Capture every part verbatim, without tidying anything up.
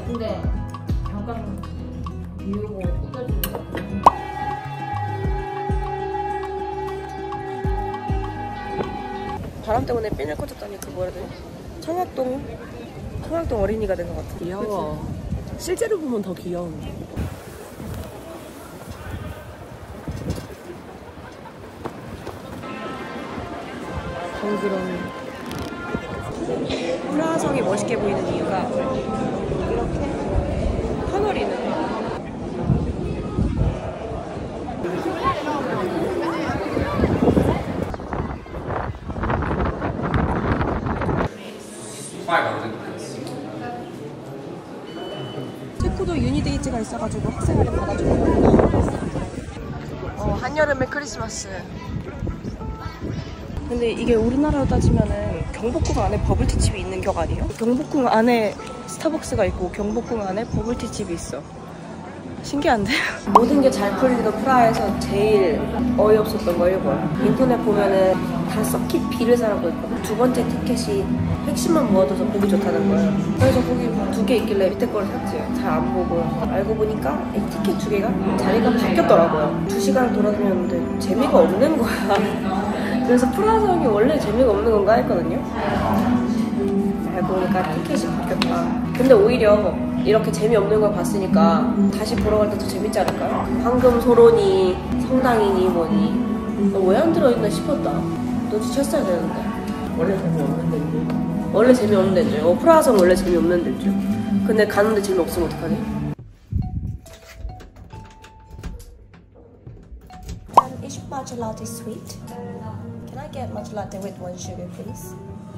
근데 잠깐 비우고 뜯어주는 거. 바람 때문에 핀을 꺼졌다니 그 뭐라 해야 되나? 청학동 청학동 어린이가 된 것 같아. 귀여워. 그치? 실제로 보면 더 귀여운. 정스러운. 프라하성이 멋있게 보이는 이유가 이렇게 터널이 있는 거야. 체코도 유니데이즈가 있어가지고 학생회를 받아주는 거예요. 어, 한여름의 크리스마스. 근데 이게 우리나라로 따지면은 경복궁 안에 버블티집이 있는 격 아니에요? 경복궁 안에 스타벅스가 있고 경복궁 안에 버블티집이 있어. 신기한데? 모든 게 잘 풀리던 프라하에서 제일 어이없었던 거 이거야. 인터넷 보면은 다 서킷 B를 사라고 했거든. 두 번째 티켓이 핵심만 모아둬서 보기 좋다는 거예요. 그래서 거기 두 개 있길래 밑에 거를 샀지. 잘 안 보고 알고 보니까 이 티켓 두 개가 자리가 바뀌었더라고요. 두 시간을 돌아다녔는데 재미가 없는 거야. 그래서 프라하성이 원래 재미가 없는 건가 했거든요. 알고 보니까 티켓이 바뀌었다. 근데 오히려 이렇게 재미없는 걸 봤으니까 다시 보러 갈 때 더 재밌지 않을까요? 황금 소론이 성당이니 뭐니 왜 안 들어있나 싶었다. 눈치챘어야 되는데. 원래 재미없는 데인데. 원래 재미없는 데죠. 어, 프라하성 원래 재미없는 데죠. 근데 가는데 재미없으면 어떡하니? Is matcha latte sweet? Can I get matcha latte with one sugar, please?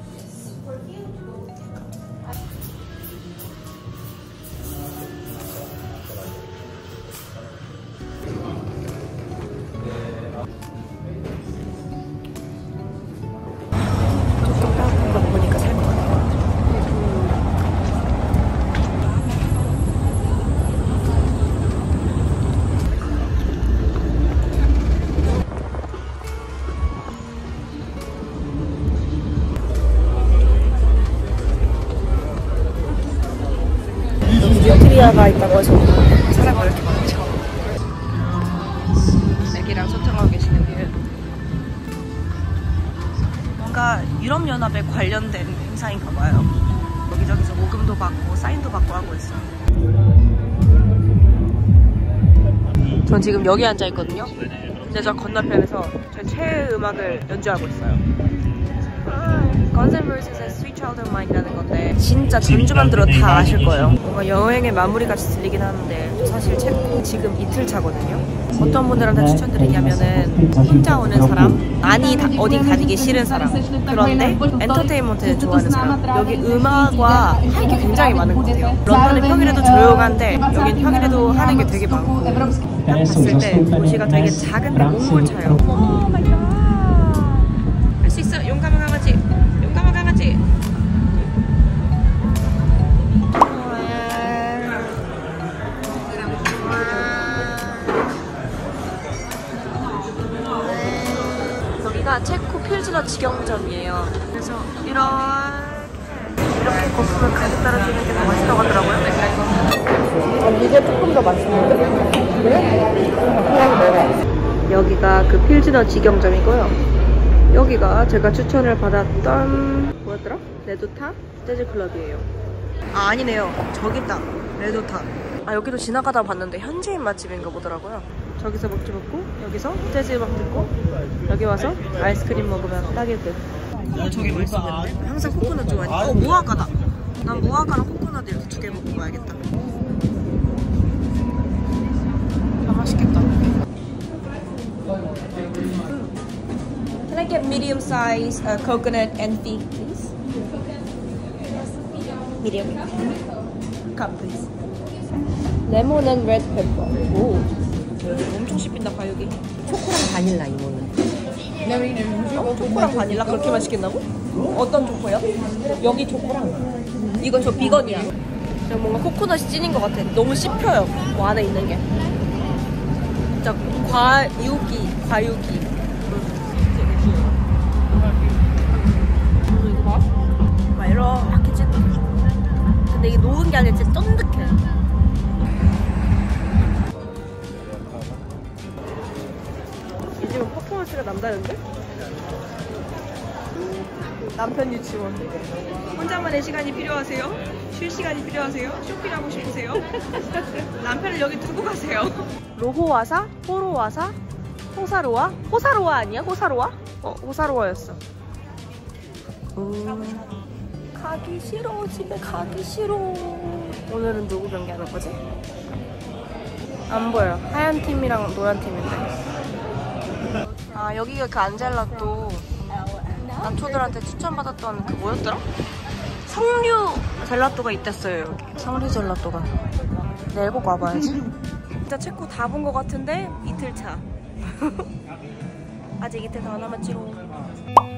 뉴트리아가 있다고 해서 사람이 이렇게 많죠. 애기랑 소통하고 계시는 게 뭔가 유럽연합에 관련된 행사인가 봐요. 여기저기서 모금도 받고 사인도 받고 하고 있어요. 전 지금 여기 앉아 있거든요. 근데 저 건너편에서 제 최애 음악을 연주하고 있어요. Guns N' Roses의 Sweet Child of Mine이라는 건데 진짜 전주만 들어 다 아실 거예요. 뭔가 여행의 마무리같이 들리긴 하는데 사실 체코 지금 이틀 차거든요. 어떤 분들한테 추천드리냐면은 혼자 오는 사람, 많이 다, 어디 다니기 싫은 사람, 그런데 엔터테인먼트 좋아하는 사람. 여기 음악과 할 게 굉장히 많은 것 같아요. 런던은 평일에도 조용한데 여긴 평일에도 하는 게 되게 많고 딱 봤을 때 도시가 되게 작은데 몽골차요. 오 마이 갓. 할 수 있어. 용감한 강아지. 용감한 강아지. 여기가 체코 필즈너 직영점이에요. 그래서 이렇게 이렇게 거품을 가득 따라주는 게 더 맛있다고 하더라고요. 아, 이게 조금 더 맛있는데? 그래? 그냥 먹어. 여기가 그 필즈너 직영점이고요. 여기가 제가 추천을 받았던 뭐였더라? 레도타 재즈 클럽이에요. 아 아니네요. 저기 있다. 레도타. 아 여기도 지나가다 봤는데 현지인 맛집인가 보더라고요. 저기서 먹지 먹고 여기서 재즈 음악 듣고 여기 와서 아이스크림 먹으면 딱일 듯. 어 저게 맛있어. 항상 코코넛 좋아하니까. 어 무화과다. 난 무화과랑 코코넛 이렇게 두 개 먹어봐야겠다. 아 맛있겠다. Can I get medium size uh, coconut and fig, please? Medium. Cup, please. Lemon and red pepper. 오, 엄청 씹힌다 과육이. 초코랑 바닐라 이거는. 어, 초코랑 바닐라 그렇게 맛있겠나고? 어떤 초코요? 여기 초코랑. 이건 저 비건이야. 그냥 뭔가 코코넛이 찐인 것 같아. 너무 씹혀요. 뭐 안에 있는 게. 진짜 과육이, 과육이. 막 이렇게 찐. 근데 이게 녹은 게 아니라 진짜 쫀득해. 이 집은 퍼포먼스가 남다른데? 남편 유치원. 혼자만의 시간이 필요하세요? 쉴 시간이 필요하세요? 쇼핑하고 싶으세요? 남편을 여기 두고 가세요. 로호와사? 호로와사? 호사로와? 호사로와 아니야? 호사로와? 어, 호사로와였어. 음, 가기 싫어. 집에 가기 싫어. 오늘은 누구 경기하는 거지? 안 보여. 하얀 팀이랑 노란 팀인데. 아, 여기가 그 안젤라또 남초들한테 추천받았던 그 뭐였더라? 석류 젤라또가 있댔어요. 여기 석류 젤라또가. 내일 꼭 와봐야지. 진짜 체코 다 본 것 같은데 이틀 차. 아직 이틀 더 남았지롱.